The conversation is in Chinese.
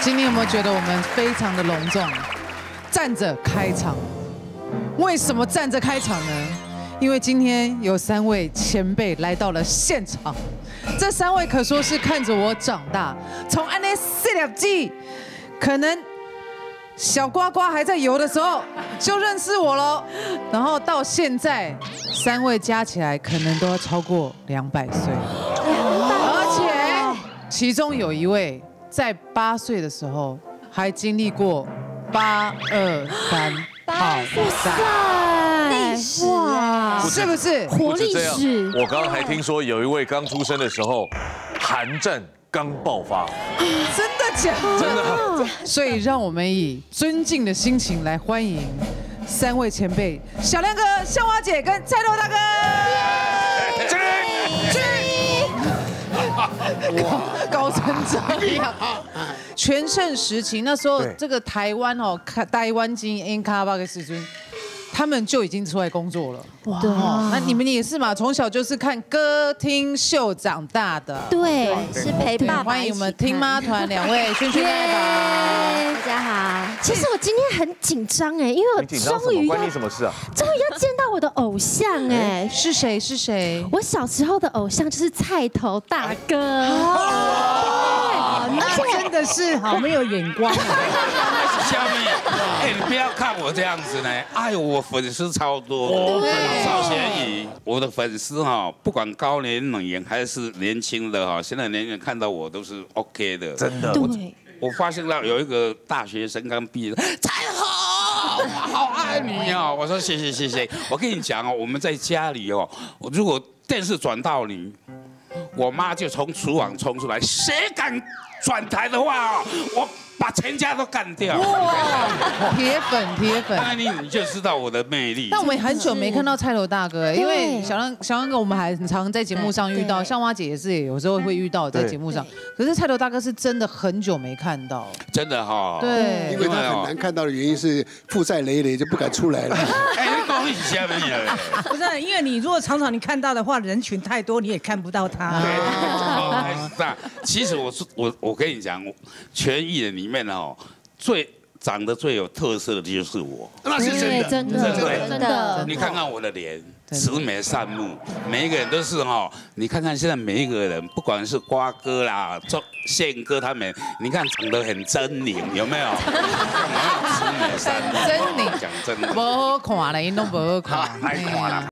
今天有没有觉得我们非常的隆重？站着开场，为什么站着开场呢？因为今天有3位前辈来到了现场，这3位可说是看着我长大，从安内4粒季，可能小呱呱还在游的时候就认识我了，然后到现在3位加起来可能都要超过200岁，而且其中有1位在8岁的时候还经历过823炮战， 历史哇， 是不是活历史？ 我刚刚还听说有一位刚出生的时候，韩战刚爆发， 真的假的？真的。所以让我们以尊敬的心情来欢迎3位前辈：小亮哥、校花姐跟菜头大哥。高成这样，全盛时期那时候，这个台湾哦，台湾金英卡巴克师尊，他们就已经出来工作了。哇，那你们也是嘛？从小就是看歌厅秀长大的。 对，是陪爸爸。 欢迎我们听妈团2位，轩轩爸爸。 大家好。其实我今天很紧张哎，因为我终于关你什么事啊？ 终于要见到我的偶像哎， 是谁？是谁？ 我小时候的偶像就是菜头大哥。 那真的是好没有眼光啊！ 下面，哎，你不要看我这样子呢，哎呦，我粉丝超多，赵贤宇，我的粉丝哈，不管高年龄还是年轻的哈，现在年轻人看到我都是 OK 的， 真的。 对， 我发现到有一个大学生刚毕业，才好，我好爱你哦！我说谢谢谢谢。我跟你讲哦，我们在家里哦，如果电视转到你，我妈就从厨房冲出来，谁敢转台的话哦，我把全家都干掉。 哇，铁粉！ 那你就知道我的魅力。 但我们很久没看到菜头大哥，因为小亮哥我们还很常在节目上遇到，校花姐也是有时候会遇到在节目上。可是菜头大哥是真的很久没看到， 真的哈。 对， 因为他很难看到的原因是负债累累就不敢出来了。 哎，你讲你是下面的。 不是，因为你如果常常你看到的话，人群太多，你也看不到他。 对，其实我跟你讲，全艺人里面哦，长得最有特色的就是我， 那是真的， 真的。 你看看我的脸，慈眉善目，每一个人都是哈。你看看现在每一个人，不管是瓜哥啦、宪哥他们，你看长得很狰狞，有没有？慈眉善目， 狰狞， 讲真的， 不好看了，因都不好看， 太看了。